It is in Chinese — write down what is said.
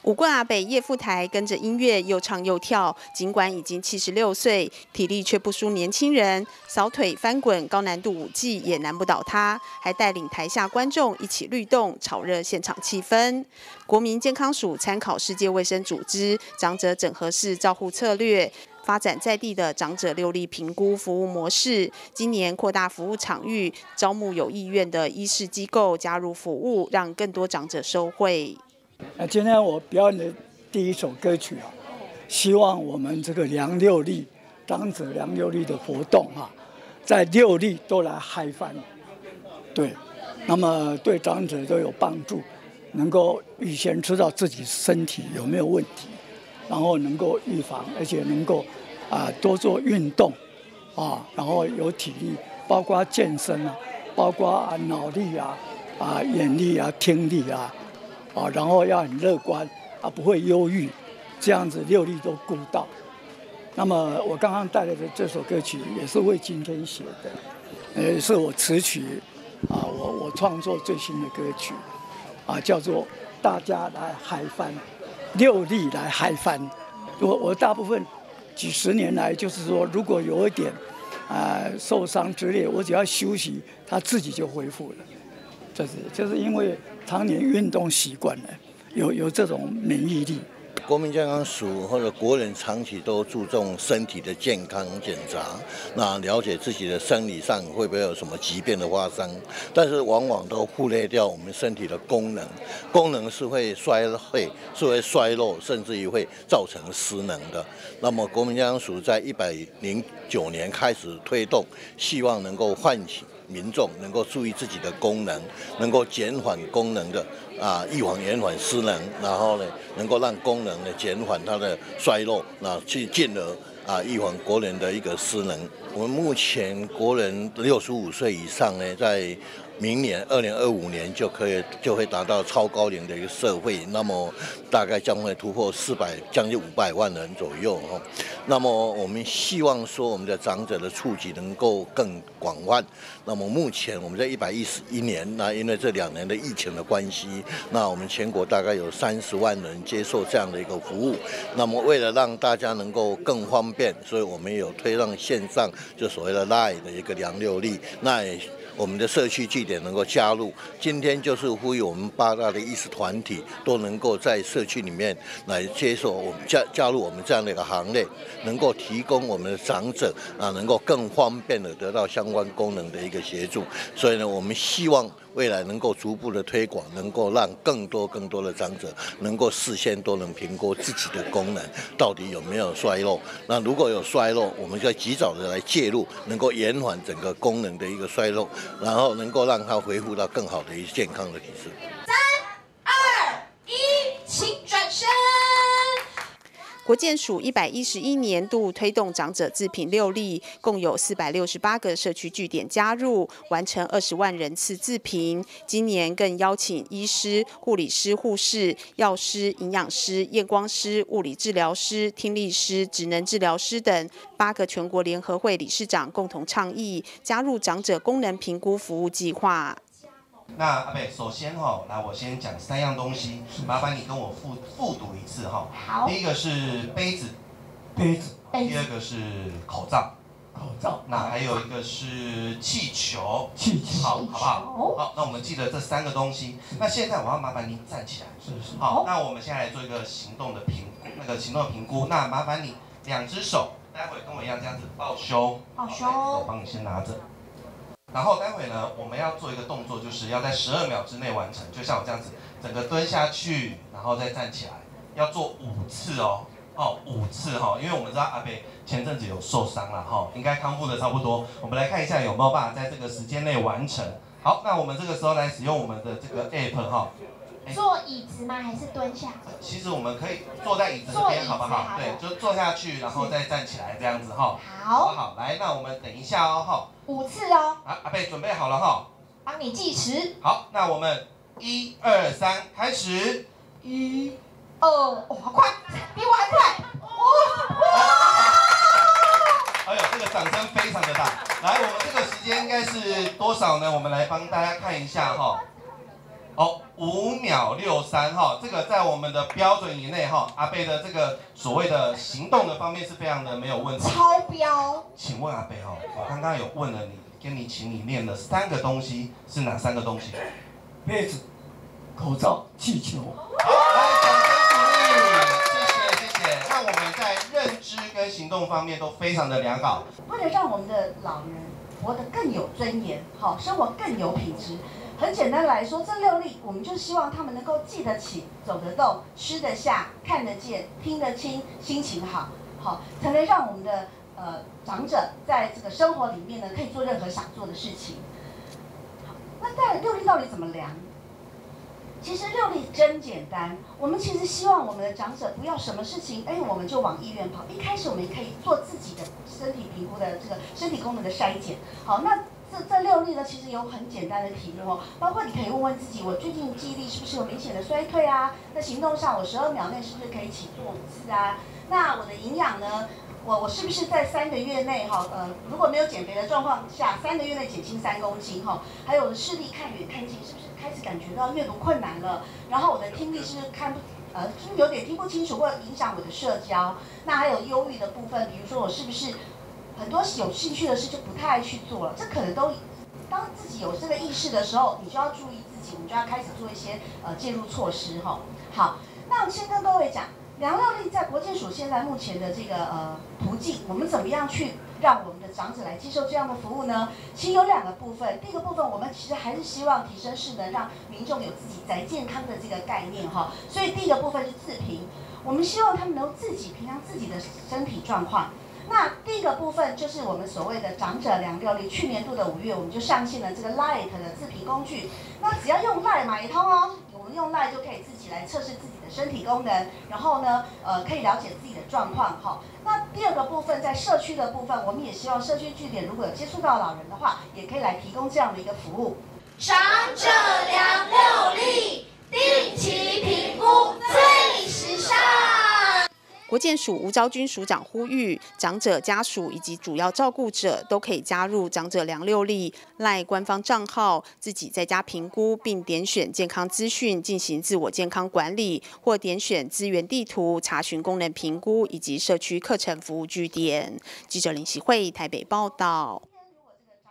舞棍阿北叶富台跟着音乐又唱又跳，尽管已经76岁，体力却不输年轻人，扫腿、翻滚、高难度舞技也难不倒他，还带领台下观众一起律动，炒热现场气氛。国民健康署参考世界卫生组织长者整合式照护策略，发展在地的长者6例评估服务模式，今年扩大服务场域，招募有意愿的医事机构加入服务，让更多长者受惠。 今天我表演的第一首歌曲啊，希望我们这个梁6例长者梁6例的活动啊，在6例都来嗨翻，对，那么对长者都有帮助，能够预先知道自己身体有没有问题，然后能够预防，而且能够多做运动啊，然后有体力，包括健身啊，包括脑力眼力听力然后要很乐观不会忧郁，这样子6例都顾到。那么我刚刚带来的这首歌曲也是为今天写的，是我词曲我创作最新的歌曲叫做《大家来嗨翻》，6例来嗨翻。我大部分几十年来就是说，如果有一点受伤之类，我只要休息，它自己就恢复了。就是因为常年运动习惯了，有这种免疫力。 国民健康署或者国人长期都注重身体的健康检查，那了解自己的生理上会不会有什么疾病的发生，但是往往都忽略掉我们身体的功能是会衰退，是会衰弱，甚至于会造成失能的。那么国民健康署在109年开始推动，希望能够唤起民众能够注意自己的功能，能够减缓功能的预防延缓失能，然后呢，能够让功能呢减缓它的衰弱，去进而预防国人的一个失能。我们目前国人65岁以上呢，在明年2025年就会达到超高龄的一个社会，那么大概将会突破将近500万人左右那么我们希望说我们的长者的触及能够更广泛。那么目前我们在111年，那因为这2年的疫情的关系，那我们全国大概有30万人接受这样的一个服务。那么为了让大家能够更方便，所以我们有推让线上就所谓的 LINE 的一个梁6例，那我们的社区据点能够加入，今天就是呼吁我们8大的医师团体都能够在社区里面来接受我们加入我们这样的一个行列，能够提供我们的长者能够更方便的得到相关功能的一个协助。所以呢，我们希望未来能够逐步的推广，能够让更多的长者能够事先都能评估自己的功能到底有没有衰弱。那如果有衰弱，我们就及早的来介入，能够延缓整个功能的一个衰弱，然后能够让它恢复到更好的一个健康的体质。 3、2、1，请转身。 国健署111年度推动长者自评6例，共有468个社区据点加入，完成20万人次自评。今年更邀请医师、护理师、护士、药师、营养师、验光师、物理治疗师、听力师、职能治疗师等8个全国联合会理事长共同倡议，加入长者功能评估服务计划。 那阿北，首先来我先讲3样东西，麻烦你跟我复读一次好。 第一个是杯子，第二个是口罩，那还有一个是气球，好不好？好，那我们记得这3个东西。那现在我要麻烦您站起来，好，那我们现在来做一个行动的评估。那麻烦你2只手，待会跟我一样这样子抱胸，我帮你先拿着。然后待会呢，我们要做一个动作，就是要在12秒之内完成，就像我这样子，整个蹲下去，然后再站起来，要做5次5次因为我们知道阿北前阵子有受伤了应该康复的差不多。我们来看一下有没有办法在这个时间内完成。好，那我们这个时候来使用我们的这个 app 坐椅子吗？还是蹲下？ 其实我们可以坐在椅子这边，好不好？对，就坐下去，然后再站起来这样子好不好？来，那我们等一下 5次阿贝准备好了帮你计时。 好，那我们1、2、3，开始。 1、2，好快，比我还快！ 哎呦，这个掌声非常的大。来，我们这个时间应该是多少呢？我们来帮大家看一下哦，5秒63哈，这个在我们的标准以内哈。阿贝的这个所谓的行动的方面是非常的没有问题， 超标。 请问阿贝哈，我刚刚有问了你，请你念了3个东西，是哪3个东西？ 杯子、口罩、气球。 来，掌声鼓励，谢谢。那我们在认知跟行动方面都非常的良好。 为了让我们的老人活得更有尊严，好，生活更有品质。很简单来说，这6例我们就希望他们能够记得起、走得动、吃得下、看得见、听得清，心情好，好才能让我们的长者在这个生活里面呢，可以做任何想做的事情。好，那在6例到底怎么量？其实6例真简单，我们其实希望我们的长者不要什么事情，我们就往医院跑。一开始我们可以做自己的身体评估的这个身体功能的筛检。好，那这6例呢，其实有很简单的题目哦，包括你可以问问自己，我最近记忆力是不是有明显的衰退啊？那行动上，我12秒内是不是可以起坐5次啊？那我的营养呢？我是不是在3个月内如果没有减肥的状况下，3个月内减轻3公斤哈？还有我的视力看远看近，是不是开始感觉到阅读困难了？然后我的听力是不是是不是有点听不清楚，或者影响我的社交？那还有忧郁的部分，比如说我是不是很多有兴趣的事就不太爱去做了？这可能都当自己有这个意识的时候，你就要注意自己，我们就要开始做一些介入措施哈。好，那我先跟各位讲。量6例在国健署现在目前的这个途径，我们怎么样去让我们的长者来接受这样的服务呢？其实有2个部分。第一个部分，我们其实还是希望提升势能，让民众有自己宅健康的这个概念哈。所以第一个部分是自评，我们希望他们能够自己评量自己的身体状况。那第一个部分就是我们所谓的长者量6例，去年度的5月我们就上线了这个 Lite 的自评工具。那只要用 Lite 买一通哦，我们用 Lite 就可以自己来测试自己的身体功能，然后呢，可以了解自己的状况哈。那第2个部分，在社区的部分，我们也希望社区据点如果有接触到老人的话，也可以来提供这样的一个服务。 长者量6例，定期评估最时尚。 国健署吴昭君署长呼吁，长者家属以及主要照顾者都可以加入长者量6例赖官方账号，自己在家评估，并点选健康资讯进行自我健康管理，或点选资源地图查询功能评估以及社区课程服务据点。记者林喜慧台北报道。